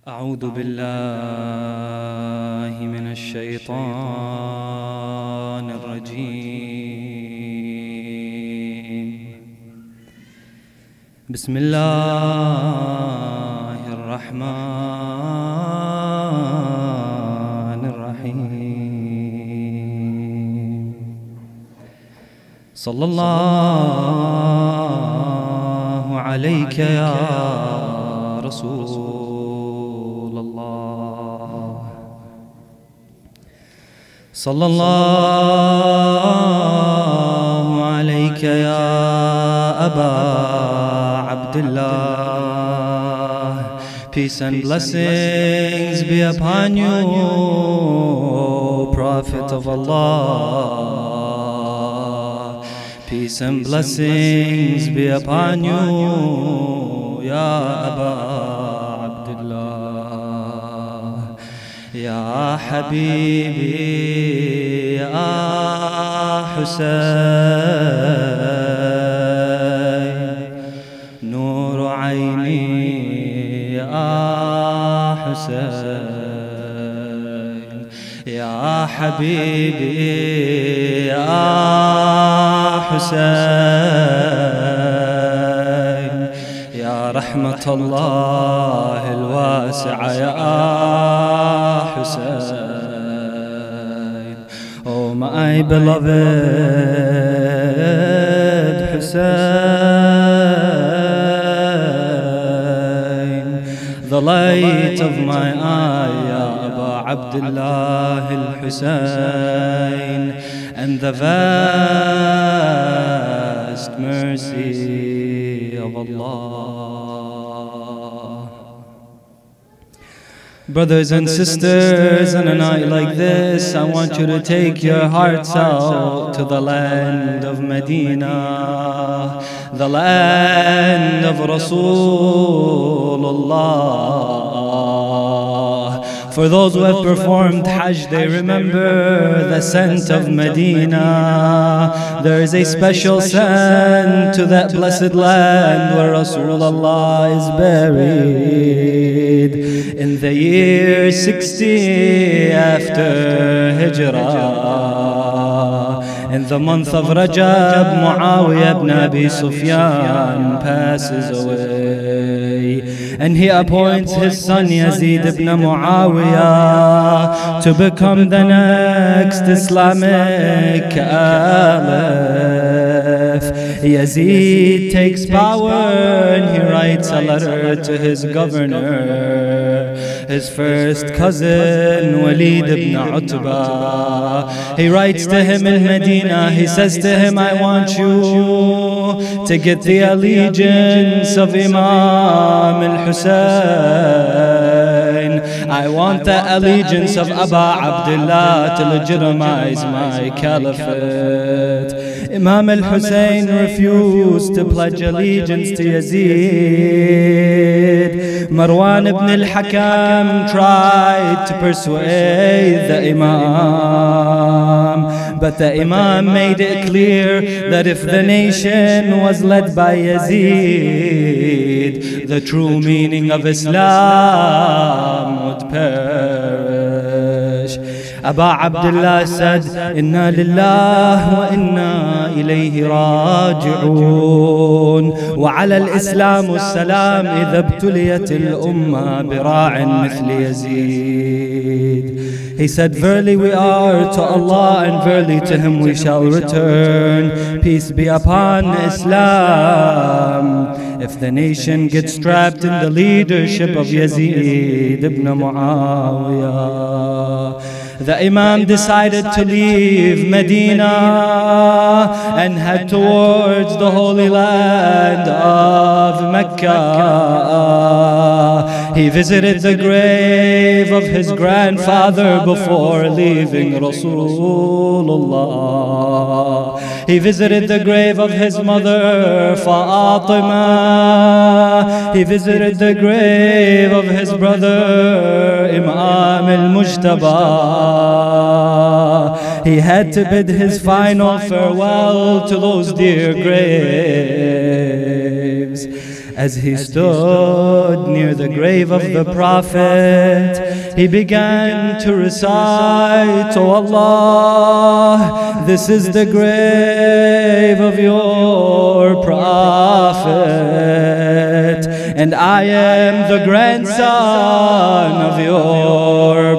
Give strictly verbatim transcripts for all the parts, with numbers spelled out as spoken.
أعوذ بالله من الشيطان الرجيم. بسم الله الرحمن الرحيم. صلى الله عليك يا رسول صلى الله عليك يا أبا عبد الله. Peace and blessings be upon you, Prophet of Allah. Peace and blessings be upon you, Ya Aba Abdullah. يا حبيبي يا حسين، نور عيني يا حسين. يا حبيبي يا حسين، يا رحمة الله الواسعة يا Hussein. Oh my beloved Hussein, the light of my eye, Ya Aba Abdullah al-Hussein, and the vast mercy of Allah. Brothers and sisters, on a night like this, I want you to take your hearts out to the land of Medina, the land of Rasulullah. For those who have performed Hajj, they remember the scent of Medina. There is a special scent to that blessed land where Rasulullah is buried. In the year sixty after Hijrah, in the month of Rajab, Muawiyah ibn Abi Sufyan passes away, and he appoints his son Yazid ibn Muawiyah to become the next Islamic Caliph. Yazid takes power and he writes a letter to his governor, his first cousin Walid ibn Utbah. He writes to him in Medina, he says to him, I want you to get the allegiance of Imam al-Hussein. I want the allegiance of Aba Abdullah to legitimize my caliphate. Imam al-Hussein refused to pledge allegiance to Yazid. Marwan ibn al-Hakam tried to persuade the Imam, but the Imam made it clear that if the nation was led by Yazid, the true meaning of Islam would perish. Aba Abdullah said, Inna lillah wa inna ilayhi raji'un, wa ala al-Islam was-salam idha ibtuliyat al-umma bira'in mithli Yazid. He said, verily we are to Allah and verily to Him we shall return. Peace be upon Islam. If the nation gets trapped in the leadership of Yazid ibn Muawiyah. The Imam decided to leave Medina and head towards the holy land of Mecca. He visited the grave of his grandfather before leaving Rasulullah. He visited the grave of his mother Fatima. He visited the grave of his brother Imam al-Mujtaba. He had to bid his final farewell to those dear graves. As he stood near the grave of the Prophet, he began to recite, "Oh Allah, this is the grave of your Prophet, and I am the grandson of your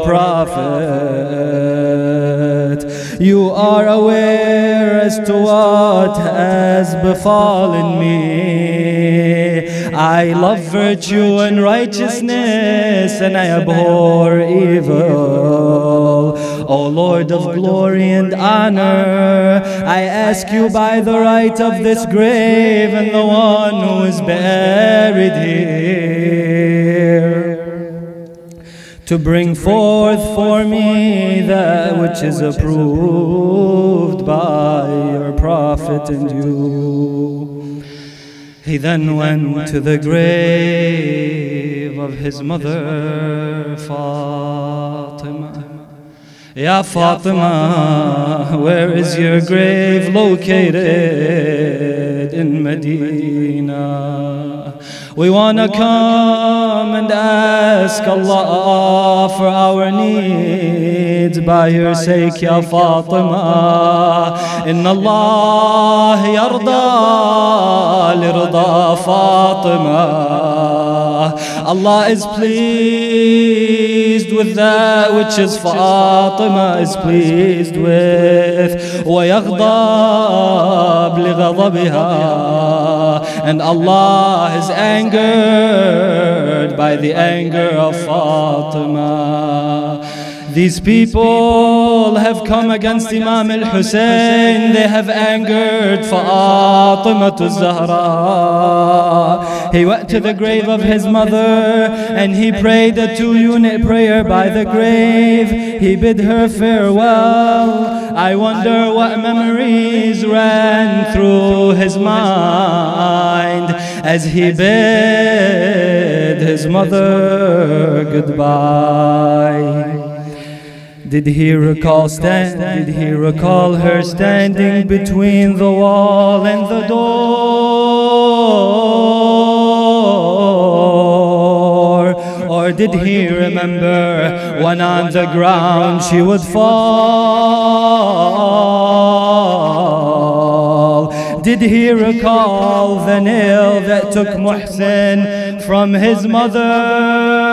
Prophet. You are aware as to what has befallen me. I love virtue and righteousness, and I abhor evil. O Lord of glory and honor, I ask you by the right of this grave and the one who is buried here, to bring forth for me that which is approved by your Prophet and you." He then went to the grave of his mother Fatima. "Ya Fatima, where is your grave located in Medina? We want to come and ask Allah for our needs by your sake, Ya Fatima. Inna Allah yarda lirda Fatima. Allah is pleased with that which is Fatima is pleased with. وَيَغْضَبْ لِغَضَبِهَا. And Allah is angered by the anger of Fatima. These people have come against Imam al-Hussein. They have angered Fatima al-Zahra. He went to the grave of his mother and he prayed a two-unit prayer by the grave. He bid her farewell. I wonder what memories ran through his mind as he bid his mother goodbye. Did he recall stand? Did he recall her standing between the wall and the door? Or did he remember when on the ground she would fall? Did he recall the nail that took Muhsin from his mother?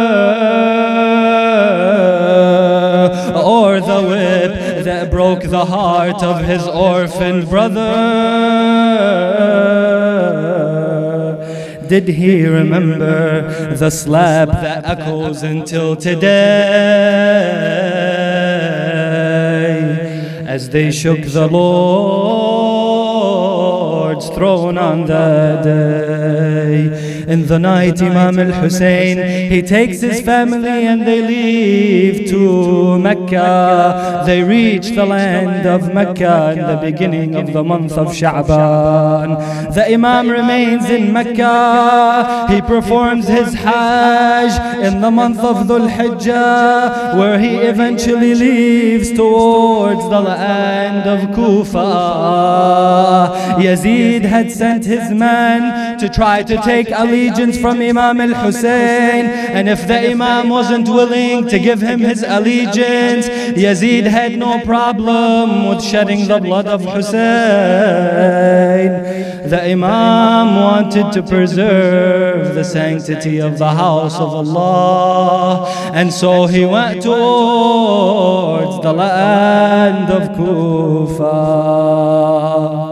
Or the whip that broke the heart of his orphaned brother? Did he remember the slap that echoes until today as they shook the Lord's throne on that day? In the night, Imam al-Hussein, he takes his family and they leave to Mecca. They reach the land of Mecca in the beginning of the month of Sha'ban. The Imam remains in Mecca. He performs his Hajj in the month of Dhul Hijjah, where he eventually leaves towards the land of Kufa. Yazid had sent his men to try to take allegiance from Imam al-Hussein, and if the Imam wasn't willing to give him his allegiance, Yazid had no problem with shedding the blood of Hussein. The Imam wanted to preserve the sanctity of the house of Allah, and so he went towards the land of Kufa.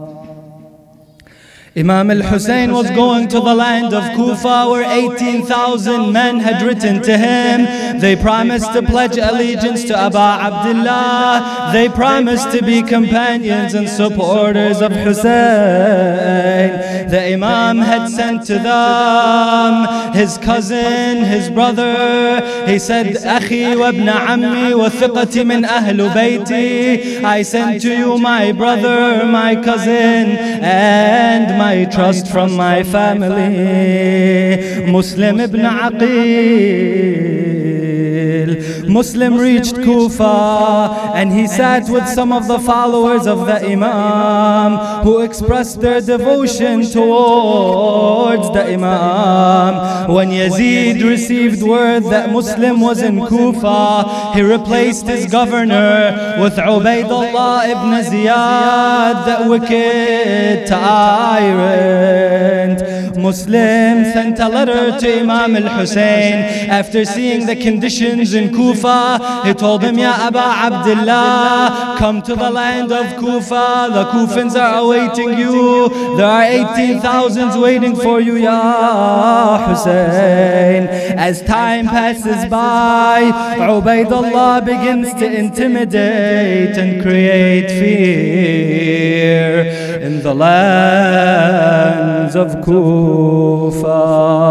Imam al-Hussein was going to the land of Kufa, where eighteen thousand men had written to him. They promised to pledge allegiance to Abu Abdullah. They promised to be companions and supporters of Hussein. The Imam had sent to them his cousin, his brother. He said, "Akhi wa ibn ammi wa thiqati min ahlu bayti." I send to you my brother, my cousin, and my I trust from my family, Muslim ibn Aqil. Muslim reached Kufa, and he sat with some of the followers of the Imam, who expressed their devotion towards the Imam. When Yazid received word that Muslim was in Kufa, he replaced his governor with Ubaydullah ibn Ziyad, that wicked tyrant. Muslim sent a letter to Imam al-Hussein after seeing the conditions in Kufa. He told him, Ya Aba Abdullah, come to the land of Kufa. The Kufans are awaiting you. There are eighteen thousands waiting for you, Ya Hussein. As time passes by, Ubaydullah begins to intimidate and create fear in the lands of Kufa.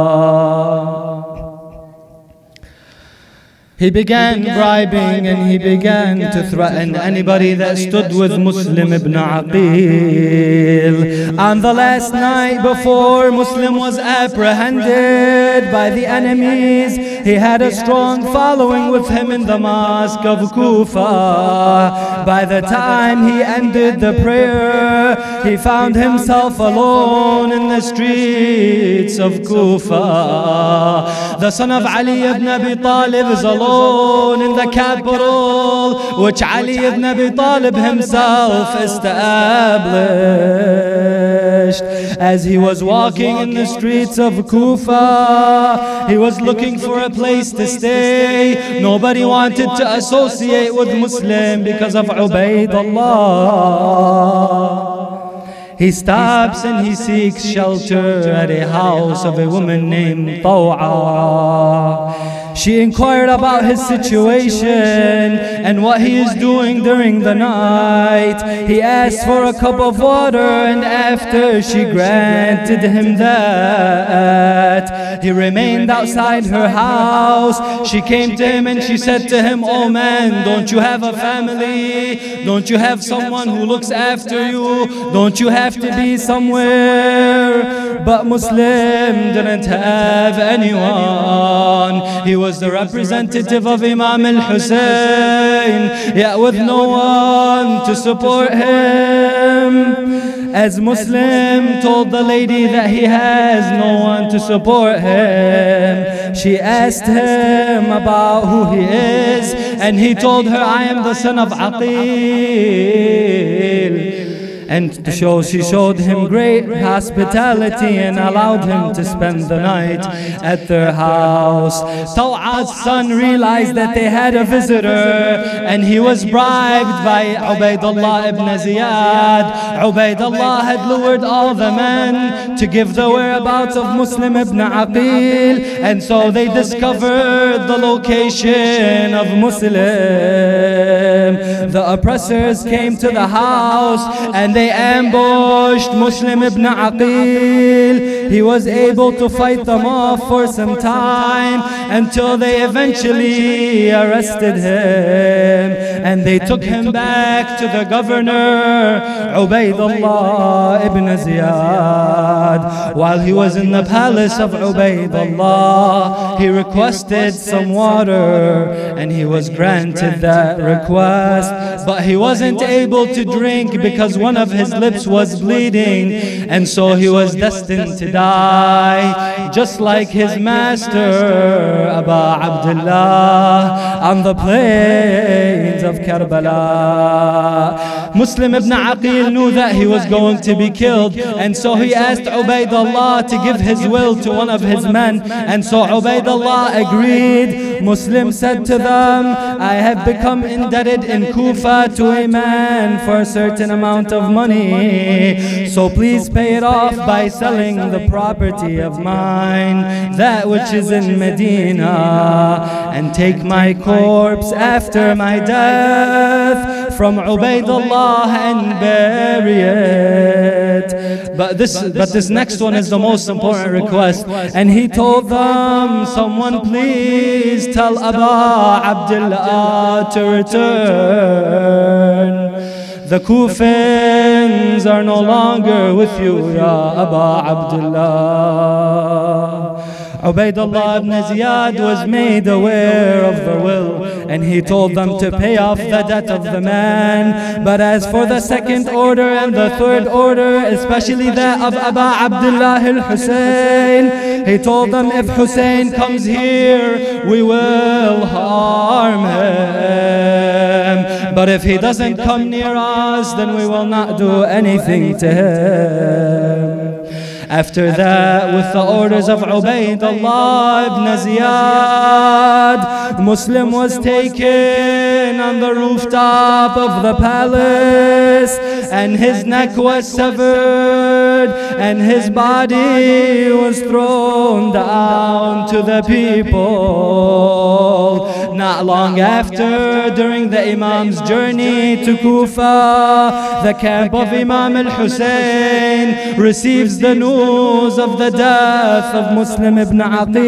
He began bribing and he began to threaten anybody that stood with Muslim ibn Aqil. On the last night before Muslim was apprehended by the enemies, he had a strong following with him in the mosque of Kufa. By the time he ended the prayer, he found himself alone in the streets of Kufa. The son of Ali ibn Abi Talib is alone in the capital, which Ali ibn Abi Talib himself established. As he was walking in the streets of Kufa, he was looking for a place to stay. Nobody wanted to associate with Muslim because of Ubaydullah. He stops and he seeks shelter at a house of a woman named Taw'a. She inquired about his situation and what he is doing during the night. He asked for a cup of water, and after she granted him that, he remained outside her house. She came to him and she said to him, "Oh man, don't you have a family? Don't you have someone who looks after you? Don't you have to be somewhere?" But Muslim didn't have anyone. He was the representative of Imam al-Hussein, yet with no one to support him. As Muslim told the lady that he has no one to support him, she asked him about who he is, and he told her, "I am the son of Aqil." And to show, she showed him great hospitality and allowed him to spend the night at their house. Taw'a's son realized that they had a visitor, and he was bribed by Ubaydullah ibn Ziyad. Ubaydullah had lured all the men to give the whereabouts of Muslim ibn Aqil, and so they discovered the location of Muslim. The oppressors came to the house and they ambushed Muslim ibn Aqil. He was able to fight them off for some time until they eventually arrested him, and they took him back to the governor, Ubaydullah ibn Ziyad. While he was in the palace of Ubaydullah, he requested some water, and he was granted that request, but he wasn't able to drink because one of his lips was bleeding, and so he was destined to die, just like his master Abu Abdullah on the plains of Karbala. Muslim ibn Aqil knew that he was going to be killed, and so he asked Ubaydullah to give his will to one of his men, and so Ubaydullah agreed. Muslim said to them, "I have become indebted in Kufa to a man for a certain amount of money, so please pay it off by selling the property of mine, that which is in Medina, and take my corpse after my death from Ubaydullah and bury it." But this, but this next one is the most important request, and he told them, "Someone please tell Abu Abdullah to return. The Kufans are no longer with you, Ya Abu Abdullah." Ubaydullah ibn Ziyad was made aware of the will, and he told them to pay off the debt of the man. But as for the second order and the third order, especially that of Aba Abdullah al-Hussein, he told them, if Hussein comes here, we will harm him. But if he doesn't come near us, then we will not do anything to him. After that, with the orders of Ubaydullah ibn Ziyad, Muslim was taken on the rooftop of the palace, and his neck was severed, and his body was thrown down to the people. Not long after, during the Imam's journey to Kufa, the camp of Imam al-Hussein receives the news of the death of Muslim ibn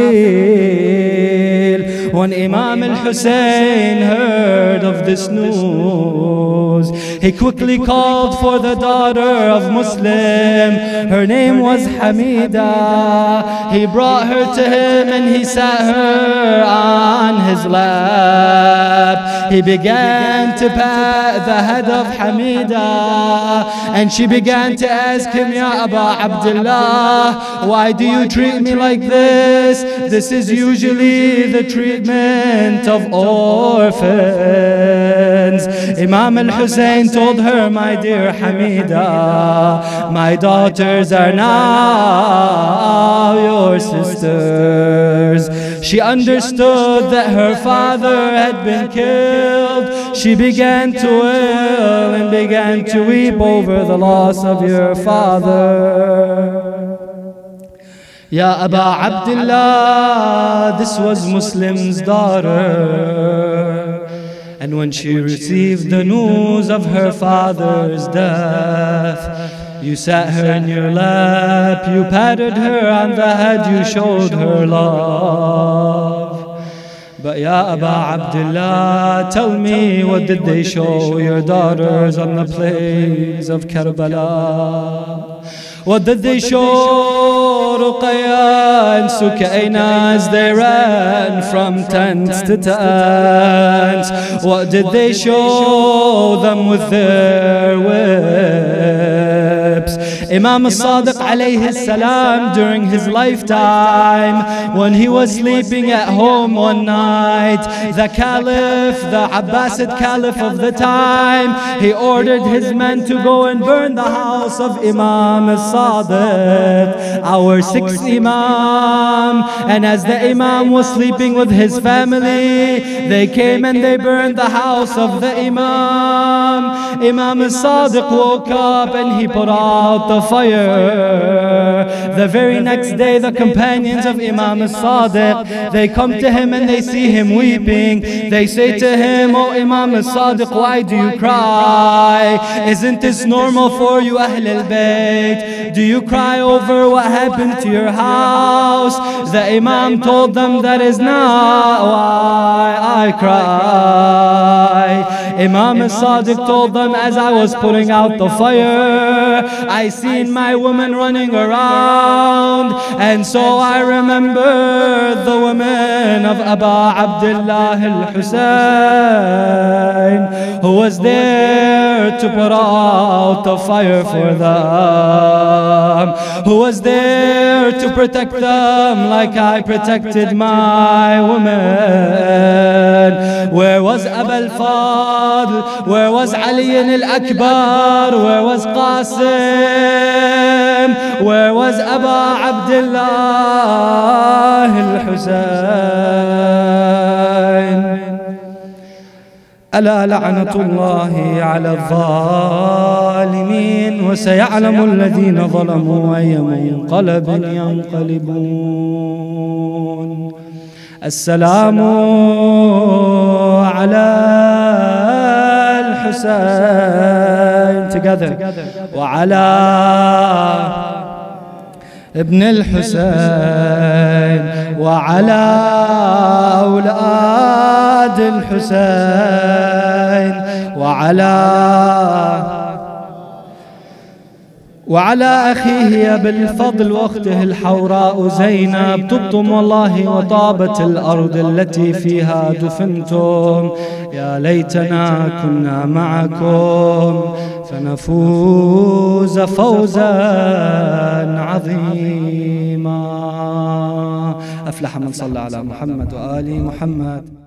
Aqil. When Imam al-Hussein heard of this news, he quickly called for the daughter of Muslim. Her name was Hamida. He brought her to him and he sat her on his lap. He began to pat the head of Hamida, and she began to ask him, Ya Aba Abdullah, why do you treat me like this? This is usually the treatment of orphans. Imam al-Hussein told her, my dear Hamida, my daughters are now your sisters. She understood that her father had been killed. She began to wail and began to weep over the loss of your father. Ya Aba Abdullah, this was Muslim's daughter. And when she received the news of her father's death, you sat her in your lap, you patted her on the head, you showed her love. But Ya Aba Abdullah, tell me, what did they show your daughters on the plains of Karbala? What did they show Ruqayya and Sukayna as they ran from tents to tents? What did they show them with their whips? Imam al-Sadiq alayhi salam, during his lifetime, when he was sleeping at home one night, the Caliph, the Abbasid Caliph of the time, he ordered his men to go and burn the house of Imam al-Sadiq, our sixth Imam. And as the Imam was sleeping with his family, they came and they burned the house of the Imam. Imam al-Sadiq woke up and he put out the fire. The very next day, the companions of Imam al-Sadiq, they come to him and they see him weeping. They say to him, oh Imam al-Sadiq, why do you cry? Isn't this normal for you, Ahl al-Bayt? Do you cry over what happened to your house? The Imam told them, that is not why I cry. Imam al-Sadiq told them, as I was putting out the fire, I seen my woman running around, and so I remembered the woman of Aba Abdullah al-Hussein, who was there to put out the fire for them, who was there to protect them like I protected my woman. Where was Aba al-Fadl? Where was Ali al-Akbar? Where was Qasim? Where was Aba Abdullah al-Hussein? ألا لعنة الله على الظالمين وسيعلم الذين ظلموا أي منقلب ينقلبون. السلام على الحسين together وعلى ابن الحسين وعلى أولاد الحسين وعلى وعلى أخيه أبي الفضل وأخته الحوراء زينب، طبتم والله وطابت الأرض التي فيها دفنتم. يا ليتنا كنا معكم فنفوز فوزا عظيما. أفلح من صلى على محمد وآل محمد.